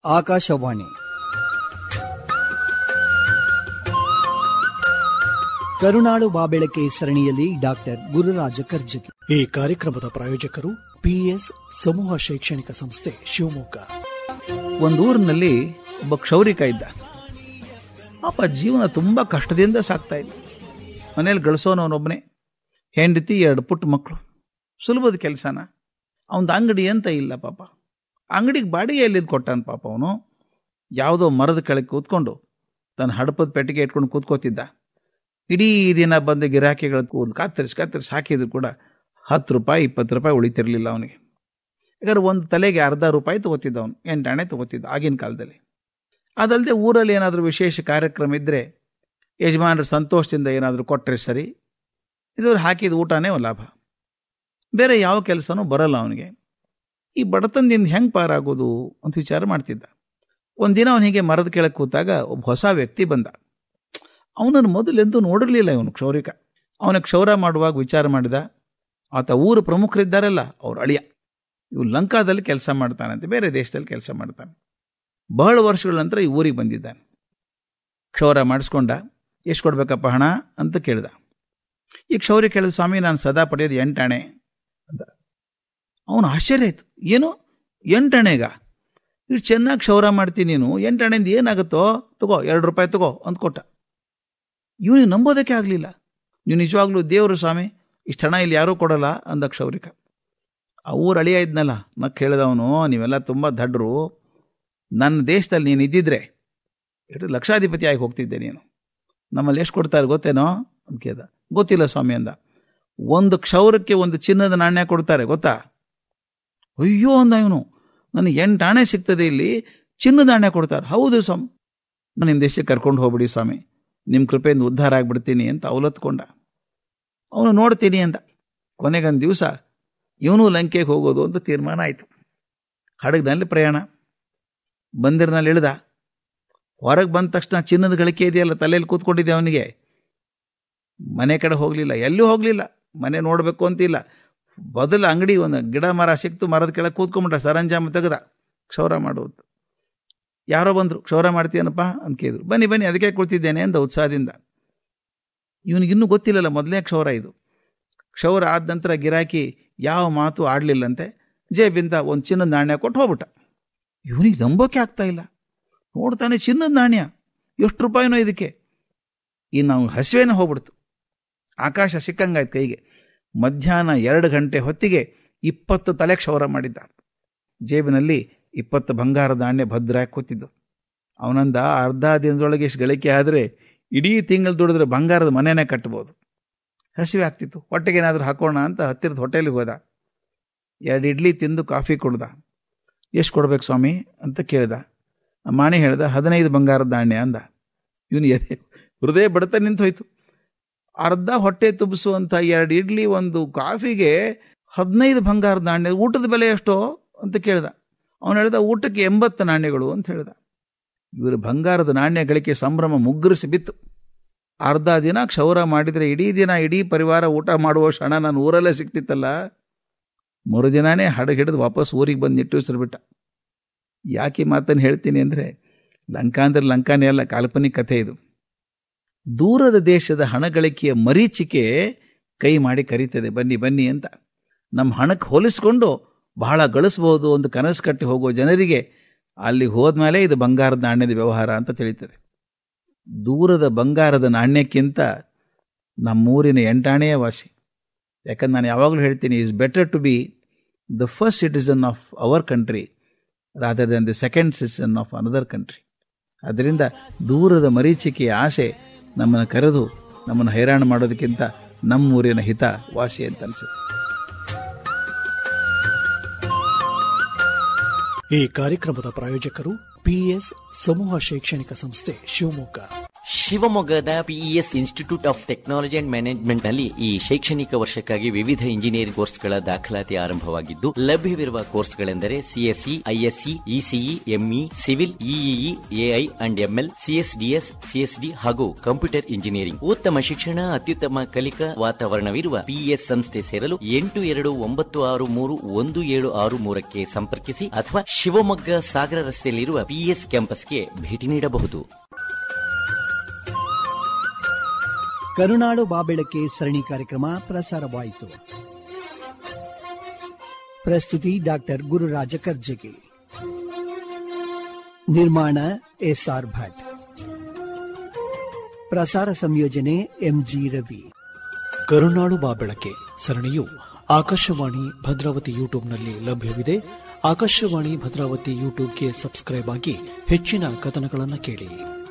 ಆಕಾಶವಾಣಿ ಕರುನಾಡು ಬಾಬೆಳಕೆ ಸರಣಿಯಲ್ಲಿ ಡಾಕ್ಟರ್ ಗುರುರಾಜ ಕರ್ಜಗಿ. ಈ ಕಾರ್ಯಕ್ರಮದ ಪ್ರಾಯೋಜಕರು PS ಸಮೂಹ ಶೈಕ್ಷಣಿಕ ಸಂಸ್ಥೆ ಶಿವಮೊಗ್ಗ. ಒಂದೂರಿನಲ್ಲಿ ಒಬ್ಬ ಕ್ಷೌರಿಕ ಇದ್ದ. ಪಾಪ ಜೀವನ ತುಂಬಾ ಕಷ್ಟದಿಂದ ಸಾಕ್ತಾ ಇದ್ದ. ಮನೇಲಿ ಗಳಿಸೋನವನೊಬ್ಬನೇ, ಹೆಂಡತಿ 2 ಪುಟ್ಟ ಮಕ್ಕಳು. ಸುಲಭದ ಕೆಲಸನ. ಅವನದು ಅಂಗಡಿ ಅಂತ ಇಲ್ಲ ಪಾಪ. ಅಂಗಡಿಗೆ ಬಾಡಿಗೆ ಎಲ್ಲಿದ್ದು ಕೊಟ್ಟಾನ ಪಾಪ. ಅವನು ಯಾವುದೋ ಮರದ ಕೆಳಗೆ ಕೂತ್ಕೊಂಡು ತನ್ನ ಹಡಪದ ಪೆಟ್ಟಿಗೆ ಇಟ್ಕೊಂಡು ಕೂತ್ಕೋತಿದ್ದ. ಇಡೀ ದಿನ ಬಂದ ಗಿರಾಕಿಗಳ ಕತ್ತರಿಸಿ ಹಾಕಿದ್ರು ಕೂಡ 10 ರೂಪಾಯಿ 20 ರೂಪಾಯಿ ಉಳಿತಿರ್ಲಿಲ್ಲ ಅವನಿಗೆ. ಯಾಕಂದ್ರೆ ಒಂದು ತಲೆಗೆ ₹1/2 ತಗೋತಿದ್ದ. ಅವನು 8 ಆಣೆ ತಗೋತಿದ್ದ ಆಗಿನ ಕಾಲದಲ್ಲಿ. ಅದಲ್ಲದೆ ಊರಲ್ಲಿ ಏನಾದರೂ ವಿಶೇಷ ಕಾರ್ಯಕ್ರಮ ಇದ್ದರೆ ಯಜಮಾನರು ಸಂತೋಷದಿಂದ ಏನಾದರೂ ಕೊಟ್ಟರೆ ಸರಿ, ಇದ್ರ ಹಾಕಿದ ಊಟನೇ ಲಾಭ. ಬೇರೆ ಯಾವ ಕೆಲಸನೂ ಬರಲ್ಲ ಅವನಿಗೆ. ಈ ಬಡತನದಿಂದ ಹೆಂಗೆ ಪಾರಾಗೋದು ಅಂತ ವಿಚಾರ ಮಾಡ್ತಿದ್ದ. ಒಂದಿನ ಅವನಿಗೆ ಮರದ ಕೆಳಗೆ ಕೂತಾಗ ಒಬ್ಬ ಹೊಸ ವ್ಯಕ್ತಿ ಬಂದ. ಅವನನ್ನು ಮೊದಲೆಂದೂ ನೋಡಿರಲಿಲ್ಲ ಇವನು ಕ್ಷೌರಿಕ. ಅವನಿಗೆ ಕ್ಷೌರ ಮಾಡುವಾಗ ವಿಚಾರ ಮಾಡಿದ, ಆತ ಊರು ಪ್ರಮುಖರಿದ್ದಾರಲ್ಲ ಅವ್ರ ಅಳಿಯ. ಇವು ಲಂಕಾದಲ್ಲಿ ಕೆಲಸ ಮಾಡ್ತಾನಂತೆ, ಬೇರೆ ದೇಶದಲ್ಲಿ ಕೆಲಸ ಮಾಡ್ತಾನೆ. ಬಹಳ ವರ್ಷಗಳ ನಂತರ ಈ ಊರಿಗೆ ಬಂದಿದ್ದಾನೆ. ಕ್ಷೌರ ಮಾಡಿಸ್ಕೊಂಡ. ಎಷ್ಟು ಕೊಡ್ಬೇಕಪ್ಪ ಹಣ ಅಂತ ಕೇಳ್ದ. ಈ ಕ್ಷೌರಿ ಕೇಳಿದ, ಸ್ವಾಮಿ ನಾನು ಸದಾ ಪಡೆಯೋದು 8 ಆಣೆ ಅಂತ. ಅವನು ಆಶ್ಚರ್ಯ ಆಯ್ತು. ಏನು 8 ಆಣೆಗ? ಇಷ್ಟು ಚೆನ್ನಾಗಿ ಕ್ಷೌರ ಮಾಡ್ತೀನಿ ನೀನು, 8 ಆಣೆಯಿಂದ ಏನಾಗುತ್ತೋ ತಗೋ, ₹2 ತಗೋ ಅಂತ ಕೊಟ್ಟ. ಇವನಿಗೆ ನಂಬೋದಕ್ಕೆ ಆಗಲಿಲ್ಲ. ನೀವು ನಿಜವಾಗ್ಲೂ ದೇವರು ಸ್ವಾಮಿ, ಇಷ್ಟು ಹಣ ಇಲ್ಲಿ ಯಾರೂ ಕೊಡಲ್ಲ ಅಂದ ಕ್ಷೌರಿಕ. ಆ ಊರು ಅಳಿಯ ಇದ್ನಲ್ಲ, ನಕ್ಕೆ ಹೇಳಿದವನು, ನೀವೆಲ್ಲ ತುಂಬ ದಡ್ರು, ನನ್ನ ದೇಶದಲ್ಲಿ ನೀನು ಇದ್ದಿದ್ರೆ ಲಕ್ಷಾಧಿಪತಿ ಆಗಿ ಹೋಗ್ತಿದ್ದೆ ನೀನು. ನಮ್ಮಲ್ಲಿ ಎಷ್ಟು ಕೊಡ್ತಾರೆ ಗೊತ್ತೇನೋ ಅಂತ ಕೇಳ್ದ. ಗೊತ್ತಿಲ್ಲ ಸ್ವಾಮಿ ಅಂದ. 1 ಕ್ಷೌರಕ್ಕೆ 1 ಚಿನ್ನದ ನಾಣ್ಯ ಕೊಡ್ತಾರೆ ಗೊತ್ತಾ? ಅಯ್ಯೋ ಅಂದ ಇವನು, ನನಗೆ 8 ಆಣೆ ಸಿಗ್ತದೆ, ಇಲ್ಲಿ ಚಿನ್ನದ ನಾಣ್ಯ ಕೊಡ್ತಾರೆ. ಹೌದು ಸ್ವಾಮಿ, ನಾನು ನಿಮ್ಮ ದೇಶಕ್ಕೆ ಕರ್ಕೊಂಡು ಹೋಗ್ಬಿಡಿ ಸ್ವಾಮಿ, ನಿಮ್ಮ ಕೃಪೆಯಿಂದ ಉದ್ಧಾರ ಆಗ್ಬಿಡ್ತೀನಿ ಅಂತ ಅವಲತ್ಕೊಂಡ. ಅವನು ನೋಡ್ತೀನಿ ಅಂದ. ಕೊನೆಗೊಂದು ದಿವಸ ಇವನು ಲಂಕೆಗೆ ಹೋಗೋದು ಅಂತ ತೀರ್ಮಾನ ಆಯಿತು. ಹಡಗಿನಲ್ಲಿ ಪ್ರಯಾಣ. ಬಂದಿರ್ನಲ್ಲಿ ಇಳಿದ. ಹೊರಗೆ ಬಂದ ತಕ್ಷಣ ಚಿನ್ನದ ಗಳಿಕೆ ಇದೆಯಲ್ಲ ತಲೆಯಲ್ಲಿ ಕೂತ್ಕೊಂಡಿದ್ದೆ ಅವನಿಗೆ. ಮನೆ ಕಡೆ ಹೋಗಲಿಲ್ಲ, ಎಲ್ಲೂ ಹೋಗಲಿಲ್ಲ. ಮನೆ ನೋಡಬೇಕು ಅಂತಿಲ್ಲ. ಬದಲು ಅಂಗಡಿ ಒಂದು ಗಿಡ ಮರ ಸಿಕ್ತು, ಮರದ ಕೆಳಗೆ ಕೂತ್ಕೊಂಡ್ಬಿಟ್ಟ. ಸರಂಜಾಮ ತೆಗೆದ ಕ್ಷೌರ ಮಾಡುವುದು. ಯಾರೋ ಬಂದರು, ಕ್ಷೌರ ಮಾಡ್ತೀಯನಪ್ಪ ಅಂತ ಕೇಳಿದ್ರು. ಬನ್ನಿ ಬನ್ನಿ ಅದಕ್ಕೆ ಕೊಡ್ತಿದ್ದೇನೆ ಅಂದ ಉತ್ಸಾಹದಿಂದ. ಇವನಿಗಿನ್ನೂ ಗೊತ್ತಿಲ್ಲಲ್ಲ ಮೊದಲನೇ ಕ್ಷೌರ ಇದು. ಕ್ಷೌರ ಆದ ನಂತರ ಗಿರಾಕಿ ಯಾವ ಮಾತು ಆಡಲಿಲ್ಲಂತೆ. ಜೇಬಿಂದ 1 ಚಿನ್ನದ ನಾಣ್ಯ ಕೊಟ್ಟು ಹೋಗ್ಬಿಟ್ಟ. ಇವನಿಗೆ ನಂಬೋಕೆ ಆಗ್ತಾ ಇಲ್ಲ. ನೋಡ್ತಾನೆ, ಚಿನ್ನದ ನಾಣ್ಯ, ಎಷ್ಟು ರೂಪಾಯಿನೋ ಇದಕ್ಕೆ. ಇನ್ನು ಅವ್ನು ಹಸಿವೇನ ಹೋಗ್ಬಿಡ್ತು. ಆಕಾಶ ಸಿಕ್ಕಂಗಾಯ್ತು ಕೈಗೆ. ಮಧ್ಯಾಹ್ನ 2 ಗಂಟೆ ಹೊತ್ತಿಗೆ 20 ತಲೆ ಕ್ಷೌರ ಮಾಡಿದ್ದ. ಜೇಬಿನಲ್ಲಿ 20 ಬಂಗಾರದ ನಾಣ್ಯ ಭದ್ರಾಗಿ ಕೂತಿದ್ದು. ಅವನಂದ, ಅರ್ಧ ದಿನದೊಳಗೆ ಇಷ್ಟು ಗಳಿಕೆ ಆದರೆ ಇಡೀ ತಿಂಗಳು ದುಡಿದ್ರೆ ಬಂಗಾರದ ಮನೆಯೇ ಕಟ್ಬೋದು. ಹಸಿವೆ ಆಗ್ತಿತ್ತು, ಹೊಟ್ಟೆಗೇನಾದರೂ ಹಾಕೋಣ ಅಂತ ಹತ್ತಿರದ ಹೋಟೆಲಿಗೆ ಹೋದ. 2 ಇಡ್ಲಿ ತಿಂದು ಕಾಫಿ ಕುಡ್ದ. ಎಷ್ಟು ಕೊಡ್ಬೇಕು ಸ್ವಾಮಿ ಅಂತ ಕೇಳ್ದ. ಮಾಣಿ ಹೇಳ್ದ, 15 ಬಂಗಾರದ ನಾಣ್ಯ ಅಂದ. ಇವನು ಹೃದಯ ಬಡತ ನಿಂತು ಹೋಯ್ತು. ಅರ್ಧ ಹೊಟ್ಟೆ ತುಂಬಿಸುವಂಥ 2 ಇಡ್ಲಿ 1 ಕಾಫಿಗೆ 15 ಬಂಗಾರದ ನಾಣ್ಯ. ಊಟದ ಬೆಲೆ ಎಷ್ಟೋ ಅಂತ ಕೇಳ್ದ. ಅವನು ಹೇಳ್ದ, ಊಟಕ್ಕೆ 80 ನಾಣ್ಯಗಳು ಅಂತ ಹೇಳ್ದ. ಇವರು ಬಂಗಾರದ ನಾಣ್ಯ ಗಳಿಕೆ ಸಂಭ್ರಮ ಮುಗ್ಗರಿಸಿ ಬಿತ್ತು. ಅರ್ಧ ದಿನ ಕ್ಷೌರ ಮಾಡಿದರೆ ಇಡೀ ದಿನ ಇಡೀ ಪರಿವಾರ ಊಟ ಮಾಡುವ ಕ್ಷಣ ನಾನು ಊರಲ್ಲೇ ಸಿಕ್ತಿತ್ತಲ್ಲ. ಮರುದಿನಾನೇ ಹಡಗು ಹಿಡಿದು ವಾಪಸ್ ಊರಿಗೆ ಬಂದು ನಿಟ್ಟುಸಿರ್ಬಿಟ್ಟ. ಯಾಕೆ ಮಾತನ್ನು ಹೇಳ್ತೀನಿ ಅಂದರೆ, ಲಂಕಾ ಅಂದ್ರೆ ಲಂಕಾನೇ ಅಲ್ಲ, ಕಾಲ್ಪನಿಕ ಕಥೆ ಇದು. ದೂರದ ದೇಶದ ಹಣಗಳಿಕೆಯ ಮರೀಚಿಕೆ ಕೈ ಮಾಡಿ ಕರೀತದೆ, ಬನ್ನಿ ಬನ್ನಿ ಅಂತ. ನಮ್ಮ ಹಣಕ್ಕೆ ಹೋಲಿಸ್ಕೊಂಡು ಬಹಳ ಗಳಿಸ್ಬೋದು ಅಂತ ಕನಸು ಕಟ್ಟಿ ಹೋಗೋ ಜನರಿಗೆ ಅಲ್ಲಿ ಹೋದ್ಮೇಲೆ ಇದು ಬಂಗಾರದ ನಾಣ್ಯದ ವ್ಯವಹಾರ ಅಂತ ತಿಳಿತದೆ. ದೂರದ ಬಂಗಾರದ ನಾಣ್ಯಕ್ಕಿಂತ ನಮ್ಮೂರಿನ 8 ಆಣೆಯ ವಾಸಿ. ಯಾಕಂದ್ರೆ ನಾನು ಯಾವಾಗಲೂ ಹೇಳ್ತೀನಿ, is better to be the first citizen of our country rather than the second citizen of another country. ಅದರಿಂದ ದೂರದ ಮರೀಚಿಕೆಯ ಆಸೆ ನಮ್ಮನ್ನು ಕರೆದು ನಮ್ಮನ್ನು ಹೈರಾಣ ಮಾಡೋದಕ್ಕಿಂತ ನಮ್ಮೂರಿನ ಹಿತ ವಾಸಿ ಅಂತ ಅನಿಸುತ್ತೆ. ಈ ಕಾರ್ಯಕ್ರಮದ ಪ್ರಾಯೋಜಕರು PS ಸಮೂಹ ಶೈಕ್ಷಣಿಕ ಸಂಸ್ಥೆ ಶಿವಮೊಗ್ಗ. ಶಿವಮೊಗ್ಗದ PES institute of technology and management ನಲ್ಲಿ ಈ ಶೈಕ್ಷಣಿಕ ವರ್ಷಕ್ಕಾಗಿ ವಿವಿಧ ಇಂಜಿನಿಯರಿಂಗ್ ಕೋರ್ಸ್ಗಳ ದಾಖಲಾತಿ ಆರಂಭವಾಗಿದ್ದು, ಲಭ್ಯವಿರುವ ಕೋರ್ಸ್ಗಳೆಂದರೆ CSE, ISE, ECE, ME, civil, EEE, AI and ML, CSDS, CSD ಹಾಗೂ ಕಂಪ್ಯೂಟರ್ ಇಂಜಿನಿಯರಿಂಗ್. ಉತ್ತಮ ಶಿಕ್ಷಣ, ಅತ್ಯುತ್ತಮ ಕಲಿಕಾ ವಾತಾವರಣವಿರುವ PES ಸಂಸ್ಥೆ ಸೇರಲು 8296317663 ಸಂಪರ್ಕಿಸಿ ಅಥವಾ ಶಿವಮೊಗ್ಗ ಸಾಗರ ರಸ್ತೆಯಲ್ಲಿರುವ ಪಿಎಸ್ ಕ್ಯಾಂಪಸ್ಗೆ ಭೇಟಿ ನೀಡಬಹುದು. ಕರುನಾಡು ಬಾಬೆಳಕೆ ಸರಣಿ ಕಾರ್ಯಕ್ರಮ ಪ್ರಸಾರವಾಯಿತು. ಪ್ರಸ್ತುತಿ ಡಾಕ್ಟರ್ ಗುರುರಾಜ ಕರ್ಜಗಿ. ನಿರ್ಮಾಣ ಎಸ್ಆರ್ ಭಟ್. ಪ್ರಸಾರ ಸಂಯೋಜನೆ ಎಂಜಿ ರವಿ. ಕರುನಾಡು ಬಾಬೆಳಕೆ ಸರಣಿಯು ಆಕಾಶವಾಣಿ ಭದ್ರಾವತಿ ಯೂಟ್ಯೂಬ್ನಲ್ಲಿ ಲಭ್ಯವಿದೆ. ಆಕಾಶವಾಣಿ ಭದ್ರಾವತಿ ಯೂಟ್ಯೂಬ್ಗೆ ಸಬ್ಸ್ಕ್ರೈಬ್ ಆಗಿ ಹೆಚ್ಚಿನ ಕಥನಗಳನ್ನು ಕೇಳಿ.